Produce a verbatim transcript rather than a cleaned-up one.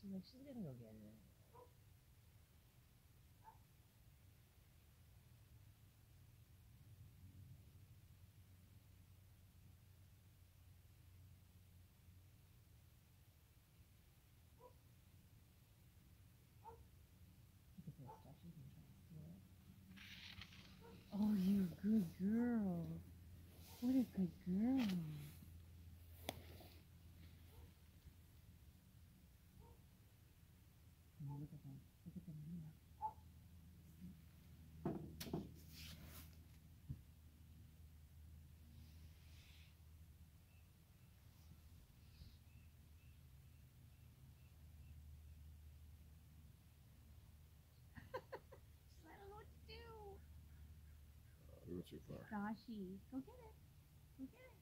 She's like, she's gonna go get it. Look at this stuff. She's gonna try to steal it. Oh, you good girl. What a good girl. Oh, look at them. Look at them here. I don't know what to do. Uh, we went too far. Sashi, go get it. Go get it.